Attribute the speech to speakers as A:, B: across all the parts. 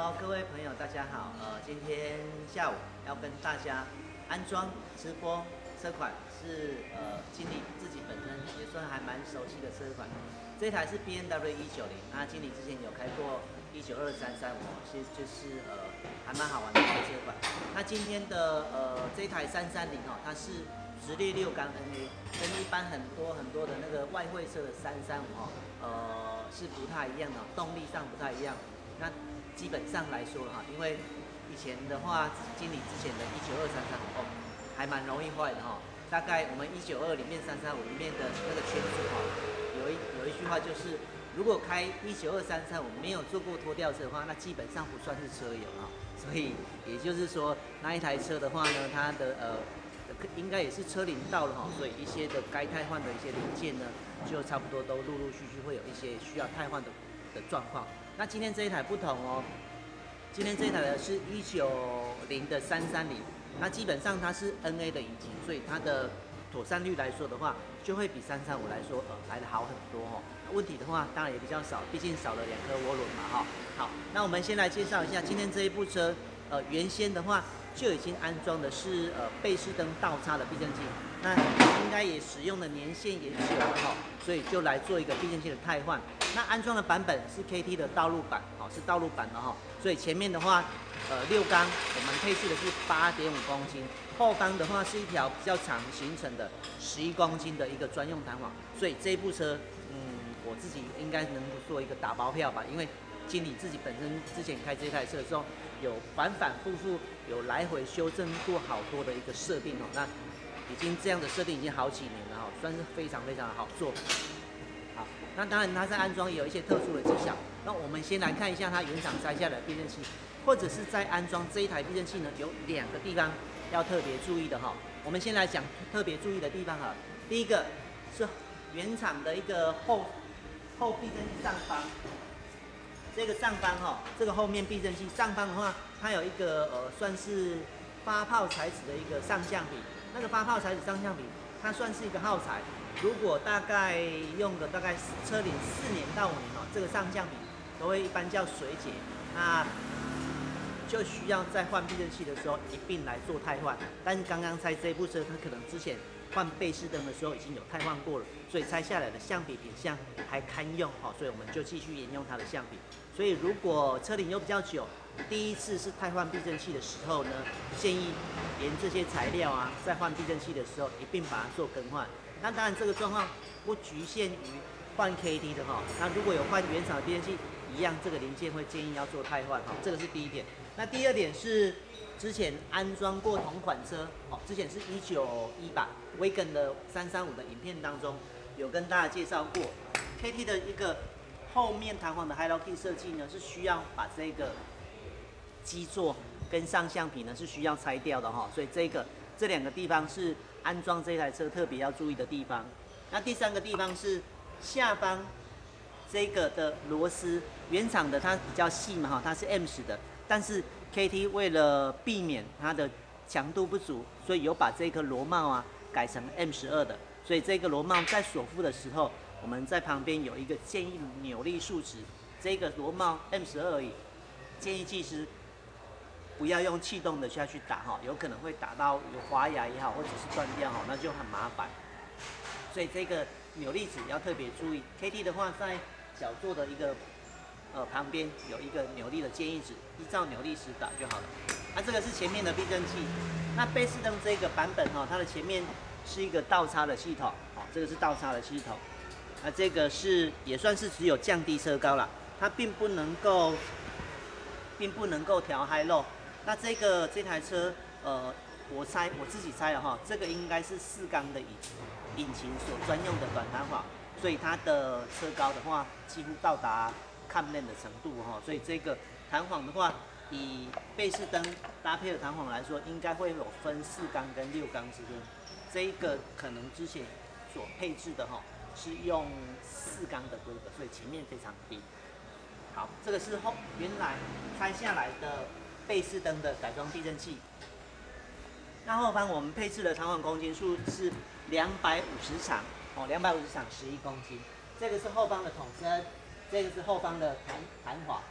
A: Hello，各位朋友，大家好。今天下午要跟大家安装直播车款是经理自己本身也算还蛮熟悉的车款。这台是 BMW 190，那经理之前有开过192、335，其实就是还蛮好玩的一个车款。那今天的这台330它是直列6缸 NA， 跟一般很多的那个外汇车的335是不太一样的，动力上不太一样。那基本上来说因为以前的话，经理之前的192、335还蛮容易坏的大概我们192里面335里面的那个圈数有一句话就是，如果开192、335没有做过拖吊车的话，那基本上不算是车友所以也就是说，那一台车的话呢，它的应该也是车龄到了所以一些的该汰换的一些零件呢，就差不多都陆陆续续会有一些需要汰换的状况。那今天这一台不同今天这一台呢是190的330，那基本上它是 NA 的引擎，所以它的妥善率来说的话，就会比335来说来得好很多问题的话当然也比较少，毕竟少了2颗涡轮嘛好，那我们先来介绍一下今天这一部车，原先的话就已经安装的是贝氏灯倒插的避震器，那应该也使用的年限也久了所以就来做一个避震器的汰换。那安装的版本是 KT 的道路版是道路版的所以前面的话6缸我们配置的是8.5公斤，后方的话是一条比较长行程的11公斤的一个专用弹簧，所以这一部车我自己应该能够做一个打包票吧，因为经理自己本身之前开这台车的时候，有反反复复有来回修正过好多的一个设定那已经这样的设定已经好几年了算是非常非常的好做。好，那当然它在安装也有一些特殊的技巧。那我们先来看一下它原厂拆下来的避震器，或者是在安装这一台避震器呢，有2个地方要特别注意的我们先来讲特别注意的地方第一个是原厂的一个后避震器上方，这个上方这个后面避震器上方的话，它有一个算是发泡材质的一个上橡皮，那个发泡材质上橡皮，它算是一个耗材。如果大概用个大概车龄4年到5年这个上橡皮都会一般叫水解，那就需要在换避震器的时候一并来做汰换。但是刚刚拆这部车，它可能之前换贝氏灯的时候已经有汰换过了，所以拆下来的橡皮品相还堪用所以我们就继续沿用它的橡皮。所以如果车龄又比较久，第一次是汰换避震器的时候呢，建议连这些材料在换避震器的时候一并把它做更换。那当然这个状况不局限于换 KT 的那如果有换原厂的避震器，一样这个零件会建议要做汰换这个是第一点。那第二点是之前安装过同款车之前是191吧，Wagon 的335的影片当中有跟大家介绍过 ，KT 的一个后面弹簧的 High Low Key 设计呢，是需要把这个基座跟上橡皮呢是需要拆掉的所以这2个地方是安装这台车特别要注意的地方。那第3个地方是下方这个的螺丝，原厂的它比较细嘛它是 M10的，但是 KT 为了避免它的强度不足，所以有把这颗螺帽改成 M12的，所以这个螺帽在锁附的时候，我们在旁边有一个建议扭力数值，这个螺帽 M12而已，建议技师不要用气动的下去打有可能会打到有滑牙也好，或者是断掉那就很麻烦。所以这个扭力值要特别注意。KT 的话，在脚座的一个旁边有一个扭力的建议值，依照扭力值打就好了。那这个是前面的避震器。那贝氏灯这个版本它的前面是一个倒插的系统这个是倒插的系统。那这个是也算是只有降低车高啦，它并不能够调 High Low。那这台车我自己猜了这个应该是4缸的引擎所专用的短弹簧，所以它的车高的话几乎到达看面的程度所以这个弹簧的话，以贝氏灯搭配的弹簧来说，应该会有分4缸跟6缸之间。这一个可能之前所配置的是用4缸的规格，所以前面非常低。好，这个是原来拆下来的贝氏灯的改装避震器。那后方我们配置的弹簧公斤数是250场，250场11公斤。这个是后方的筒身，这个是后方的弹簧。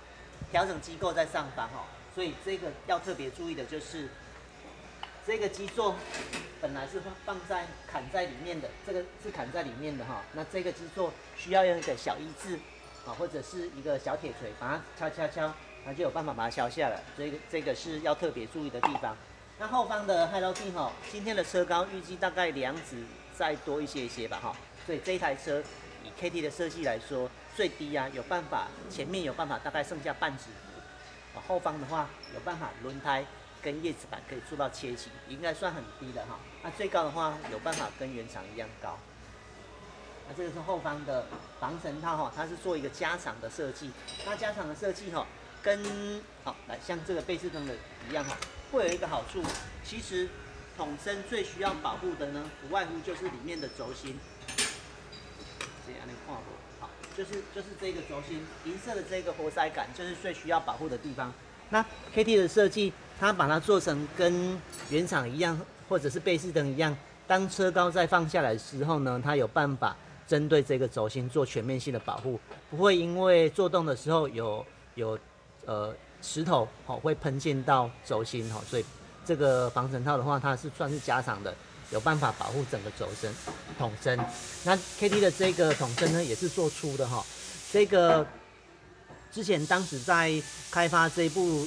A: 调整机构在上方哦，所以这个要特别注意的就是，这个基座本来是砍在里面的，这个是砍在里面的哈。那这个基座需要用一个小一字啊，或者是一个小铁锤把它敲，它就有办法把它敲下来。所以这个是要特别注意的地方。那后方的 Hello D 哈，今天的车高预计大概2指再多一些吧哈。所以这一台车以 KT 的设计来说，最低啊有办法前面有办法大概剩下半指幅，后方的话有办法轮胎跟叶子板可以做到切齐，应该算很低的哈。那最高的话有办法跟原厂一样高。那这个是后方的防尘套哈，它是做一个加长的设计。那加长的设计哈，跟来像这个贝斯灯的一样哈，会有一个好处。其实桶身最需要保护的呢，不外乎就是里面的轴心。这样来看过，好，就是这个轴心，银色的这个活塞杆，就是最需要保护的地方。那 KT 的设计，它把它做成跟原厂一样，或者是贝斯灯一样，当车高再放下来的时候呢，它有办法针对这个轴心做全面性的保护，不会因为做动的时候有石头会喷溅到轴心所以这个防尘套的话，它是算是加长的，有办法保护整个桶身。那 KT 的这个桶身呢，也是做粗的哈，这个。之前当时在开发这一部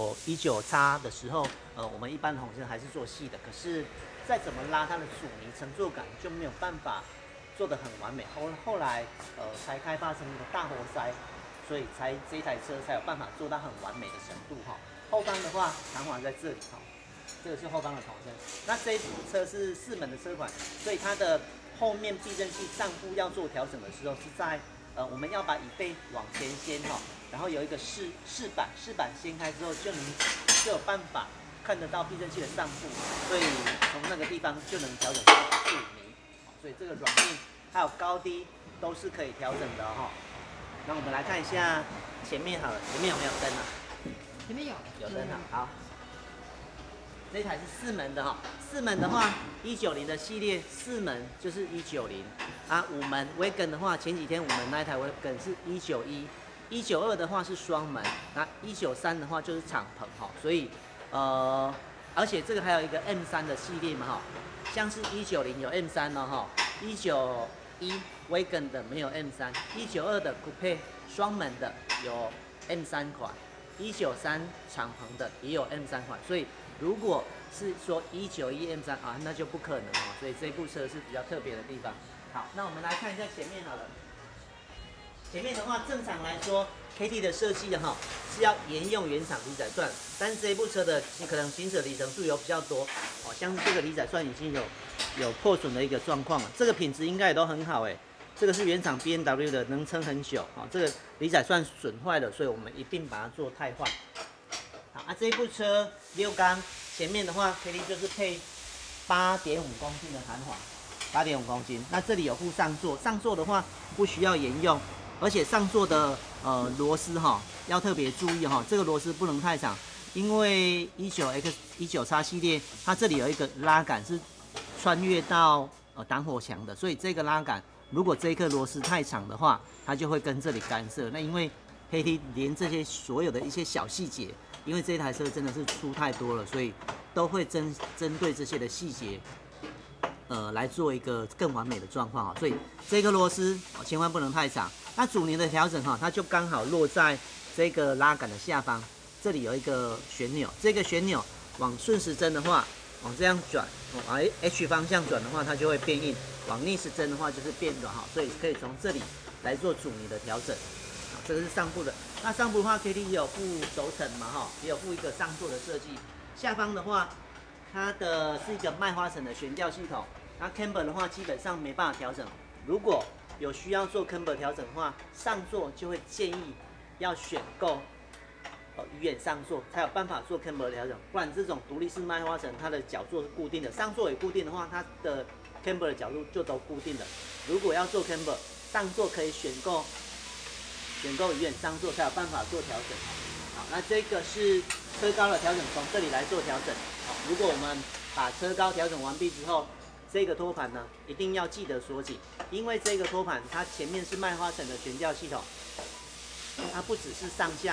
A: 19X的时候，我们一般桶身还是做细的，可是再怎么拉它的阻尼乘坐感就没有办法做得很完美。后来才开发成一个大活塞，所以这一台车才有办法做到很完美的程度哈。后方的话，弹簧在这里哈，这个是后方的桶身。那这一部车是4门的车款，所以它的后面避震器上部要做调整的时候是在。我们要把椅背往前掀哈，然后有一个饰板掀开之后就有办法看得到避震器的上部，所以从那个地方就能调整到阻尼，所以这个软硬还有高低都是可以调整的哈。那我们来看一下前面好了，前面有没有灯啊？
B: 前面
A: 有灯啊，好。这台是4门的哈，4门的话，190的系列4门就是190啊，5门 Wagon 的话，前几天5门那一台 Wagon 是192，192的话是双门，那193的话就是敞篷哈，所以而且这个还有一个 M3 的系列嘛哈，像是190有 M3哦哈，191 Wagon 的没有 M3，192的 Coupe 双门的有 M3 款，193敞篷的也有 M3 款，所以。如果是说191 M3啊，那就不可能哦，所以这部车是比较特别的地方。好，那我们来看一下前面好了。前面的话，正常来说 ，KT 的设计哈是要沿用原厂离载钻，但是这一部车的可能行驶里程数有比较多，像是这个离载钻已经有破损的一个状况了，这个品质应该也都很好哎。这个是原厂 BMW 的，能撑很久啊。这个离载钻损坏了，所以我们一并把它做汰换。这一部车6缸前面的话 ，KT 就是配8.5公斤的弹簧，8.5公斤。那这里有附上座，上座的话不需要沿用，而且上座的螺丝要特别注意这个螺丝不能太长，因为19X系列它这里有一个拉杆是穿越到挡火墙的，所以这个拉杆如果这一颗螺丝太长的话，它就会跟这里干涉。那因为 KT 连这些所有的一些小细节。因为这台车真的是出太多了，所以都会针对这些的细节，来做一个更完美的状况所以这个螺丝千万不能太长。那阻尼的调整它就刚好落在这个拉杆的下方，这里有一个旋钮，这个旋钮往顺时针的话，往这样转，H 方向转的话，它就会变硬；往逆时针的话就是变软所以可以从这里来做阻尼的调整。这个是上部的，那上部的话 ，KT 也有附轴承嘛也有附一个上座的设计。下方的话，它的是一个麦花臣的悬吊系统。那 camber 的话，基本上没办法调整。如果有需要做 camber 调整的话，上座就会建议要选购鱼眼上座，才有办法做 camber 调整。不然这种独立式麦花臣，它的角座是固定的，上座也固定的话，它的 camber 的角度就都固定了。如果要做 camber， 上座可以选购鱼眼上座才有办法做调整。好，那这个是车高的调整，从这里来做调整。好，如果我们把车高调整完毕之后，这个托盘呢一定要记得锁紧，因为这个托盘它前面是麦花臣的悬吊系统，它不只是上下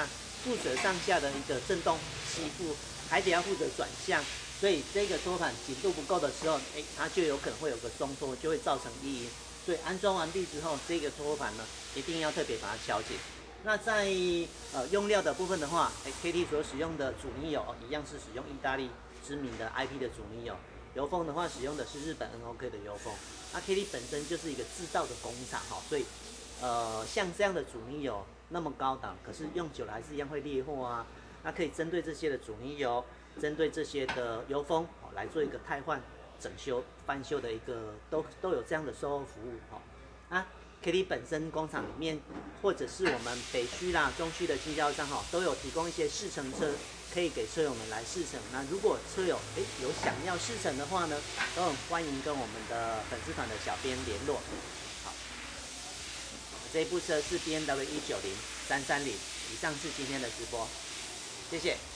A: 负责上下的一个震动吸附，还得要负责转向，所以这个托盘紧度不够的时候，它就有可能会有个松脱，就会造成异音。所以安装完毕之后，这个托盘呢一定要特别把它敲紧。那在用料的部分的话，KT 所使用的阻尼油一样是使用意大利知名的 IP 的阻尼油，油封的话使用的是日本 NOK 的油封。那 KT 本身就是一个制造的工厂所以像这样的阻尼油那么高档，可是用久了还是一样会裂货啊。那可以针对这些的阻尼油，针对这些的油封来做一个汰换、整修、翻修的一个都有这样的售后服务KT 本身工厂里面，或者是我们北区啦、中区的经销商都有提供一些试乘车，可以给车友们来试乘。那如果车友有想要试乘的话呢，都很欢迎跟我们的粉丝团的小编联络。好，这一部车是 BMW 190 330，以上是今天的直播，谢谢。